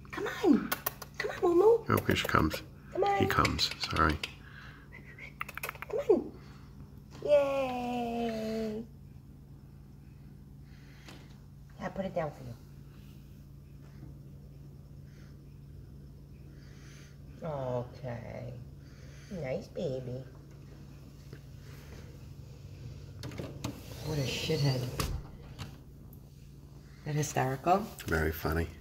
Come on. Come on, Moo. Oh, here she comes. Come on. He comes. Sorry. Come on. Yay. I'll put it down for you. Okay. Nice baby. What a shithead. That hysterical? Very funny.